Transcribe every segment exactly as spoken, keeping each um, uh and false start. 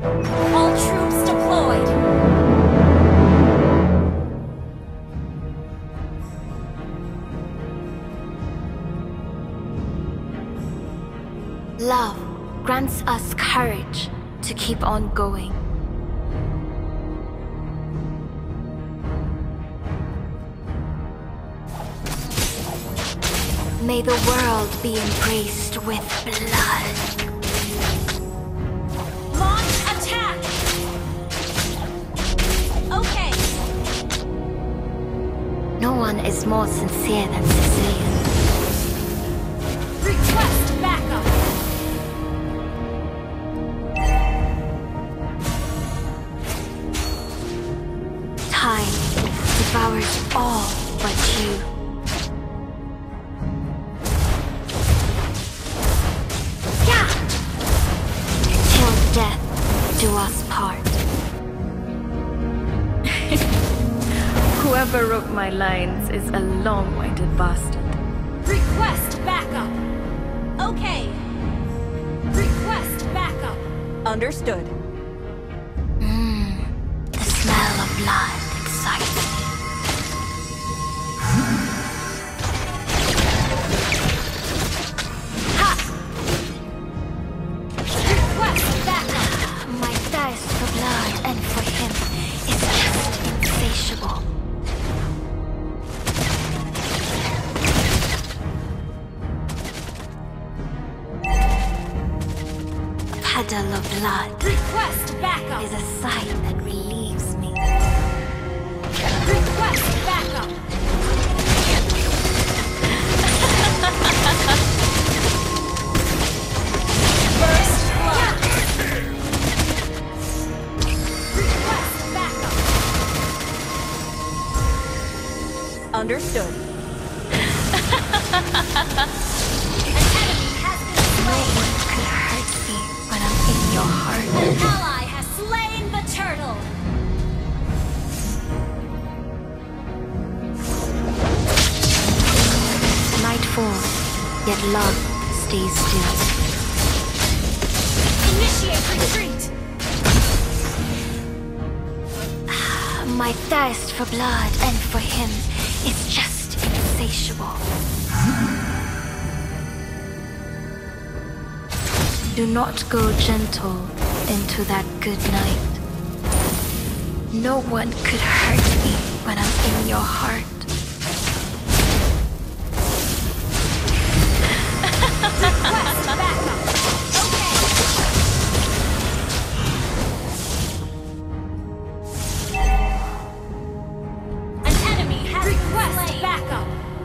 All troops deployed! Love grants us courage to keep on going. May the world be embraced with blood. Launch attack! Okay. No one is more sincere than Sicilian. Request backup! Time devours all but you. Death do us part. Whoever wrote my lines is a long-winded bastard. Request backup! Okay. Request backup! Understood. Mmm, the smell of blood excites me. And for him, it's just insatiable. A puddle of blood Request backup! is a sight that relieves me. Request backup! First blood! Request backup! Understood. An enemy has been slain! Could hurt me when I'm in your heart. An ally has slain the turtle! Night falls, yet love stays still. Initiate retreat! My thirst for blood and for him is just insatiable. Do not go gentle into that good night. No one could hurt me when I'm in your heart. Request backup! Okay! An enemy has request backup!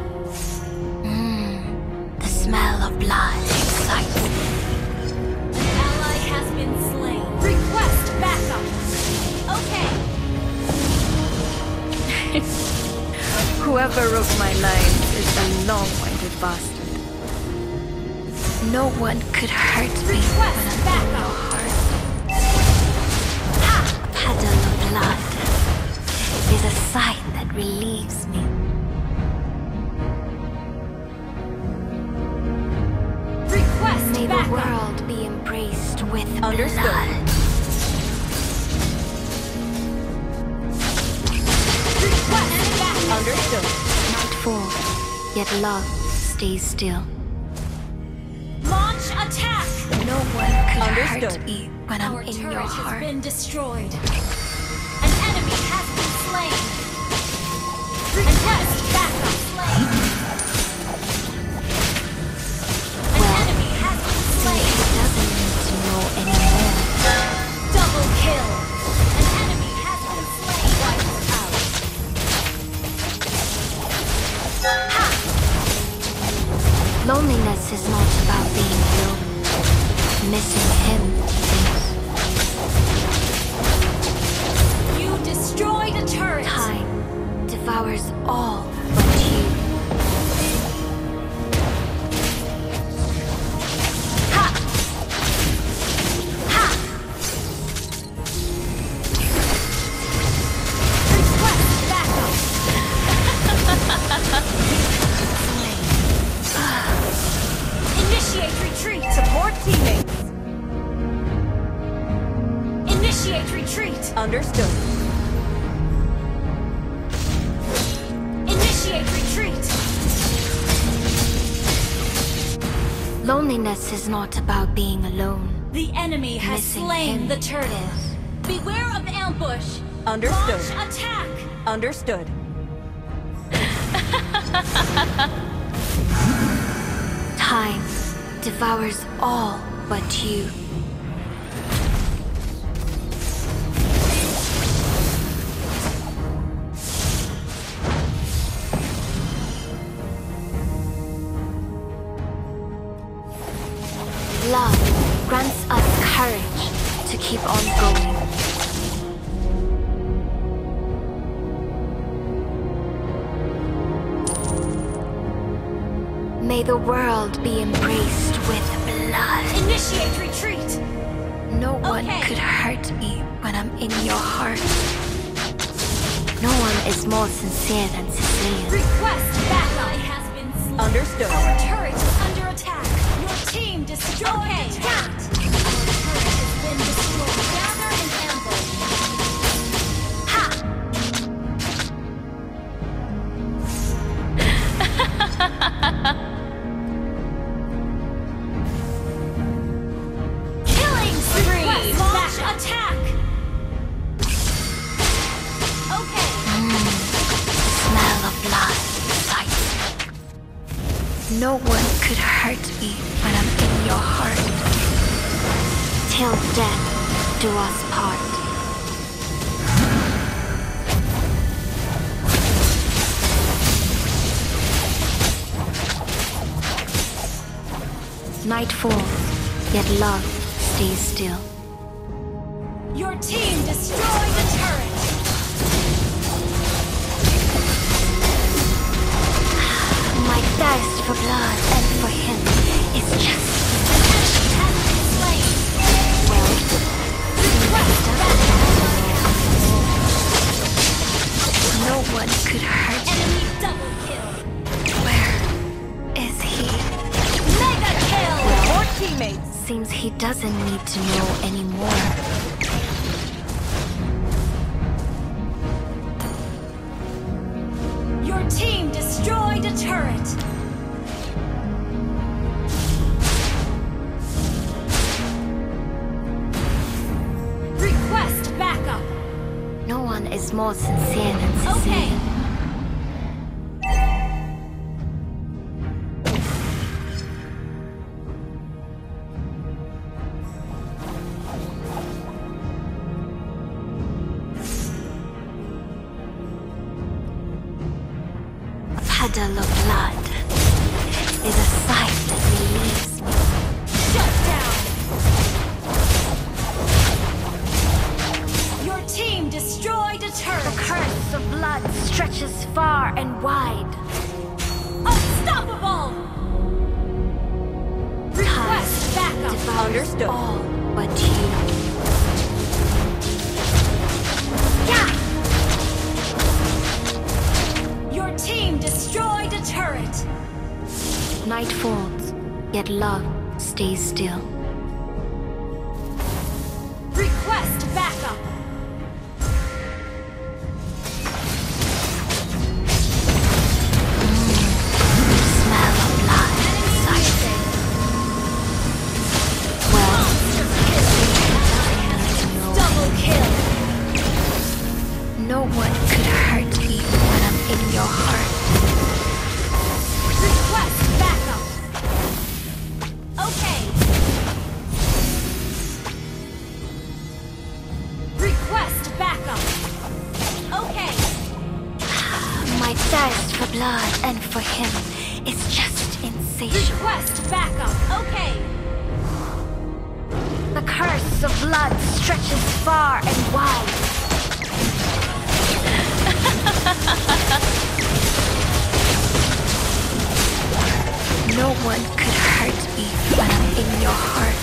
Mmm, the smell of blood excites me. An ally has been slain. Request backup! Okay! Whoever wrote my lines is a long-winded bastard. No one could hurt me Request when I'm in backup. your heart. A puddle of blood is a sight that relieves me. Request May the backup! world be embraced with Understood. blood. Request backup! Understood. Night falls, yet love stays still. Launch attack! No one could hurt Understood. me when I'm Our in turret your has heart. been destroyed. An enemy has been slain. Request backup! Slain. An Well, enemy has been He slain. doesn't need to know anymore. Double kill. An enemy has been slain. Wiped out. Ha! Loneliness is not about being alone. Missing him is. You destroyed a turret. Time devours all but you. Ha! Ha! Request backup. Initiate retreat. Support teammates. Initiate retreat. Understood. Initiate retreat. Loneliness is not about being alone. The enemy has Missing slain him the turtle. is. Beware of ambush. Understood. Launch attack. Understood. Time devours all but you. Love grants us courage to keep on going. May the world be embraced with blood. Initiate retreat. No one Okay. could hurt me when I'm in your heart. No one is more sincere than Sicilian. Request backup has been slain. Understood. Our turret is under attack. Your team destroyed okay. attack. Our turret has been destroyed. Gather and ambush. Ha! Killing spree. Launch attack. Okay. Smell of blood, sight. No one could hurt me when I'm in your heart. Till death do us part. Night falls, yet love stays still. Your team destroyed the turret. My thirst for blood and for him is just Has been slain. well. Request backup. No one could hurt me. Enemy double kill. Where is he? Mega kill. More teammates. Seems he doesn't need to know anymore. Your team destroyed a turret. Request backup. No one is more sincere than Okay. Sicilian. A puddle of blood is a sight that relieves me. Shut down. Your team destroyed a The turret. curse of blood stretches far and wide. Unstoppable. Request backup. Devours Understood. all but you. Yeah. Your team destroyed a turret. Night falls, yet love stays still. Request backup. Smell of blood, sight. Well, Double kill. no one could hurt me when I'm in your heart. Request backup. Okay. Request backup. Okay. My thirst for blood and for him is just insatiable. Request backup. Okay. The curse of blood stretches far and wide. No one could hurt me when I'm in your heart.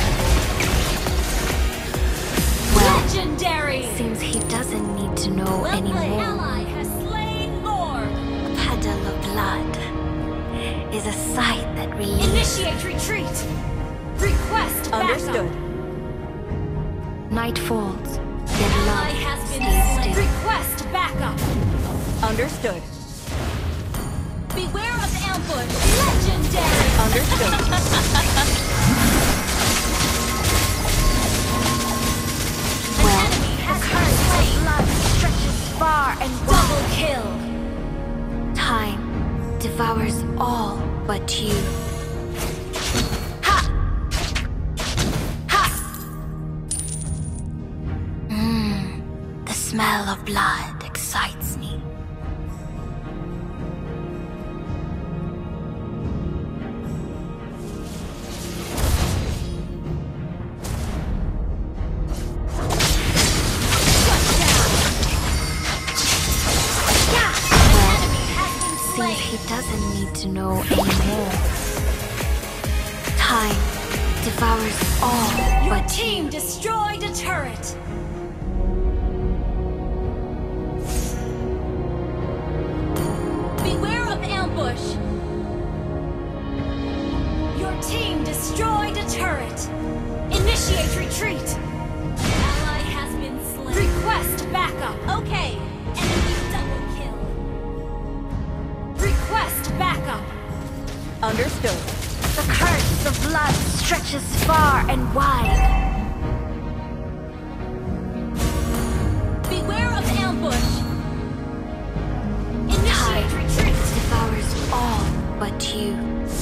Well, Legendary. seems he doesn't need to know Well played. anymore. Ally has slain more. A puddle of blood is a sight that relieves. Initiate retreat. Request backup. Understood. Night falls, Yet Ally love has been stays slain. still. Request backup. Understood. Beware of ambush. Legendary. Understood. Well, Enemy the has been current of slain. blood stretches far and Double wide. kill. Time devours all but you. Ha! Ha! Mmm, the smell of blood excites me. Seems he doesn't need to know anymore. Time devours all Your but team you. destroyed a turret. Beware of ambush. Your team destroyed a turret. Initiate retreat. Ally has been slain. Request backup. Okay. Enemy double kill. Request backup. Understood. The curse of blood stretches far and wide. Beware of ambush. Initiate Time retreat. devours all but you.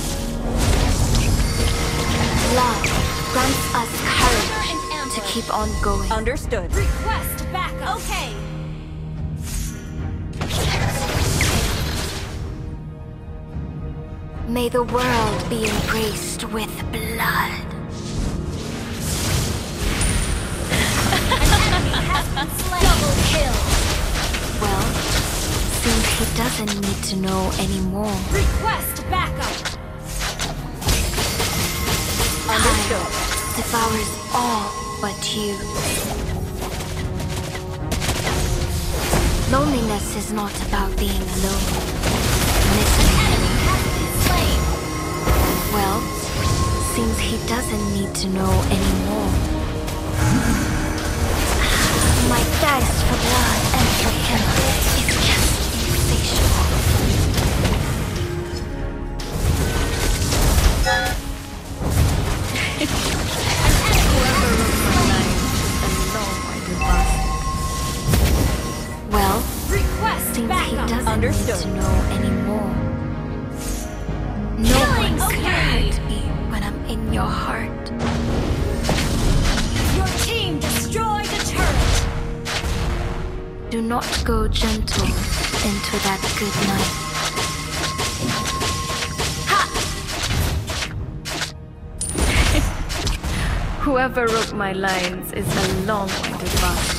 Love grants us courage to keep on going. Understood. Request backup. Okay. May the world be embraced with blood. Double kill. Well, seems he doesn't need to know anymore. Request backup. Understood. Devours all but you. Loneliness is not about being alone. Misery. Enemy has been slain. Well, seems he doesn't need to know anymore. My thirst for blood and for him is just insatiable. Whoever wrote my lines is a long-winded bastard. Well, Request seems he backup. doesn't Understood. need to know anymore. No Killing one could spree. hurt me when I'm in your heart. Your team destroyed a turret. Do not go gentle into that good night. Whoever wrote my lines is a long-winded bastard.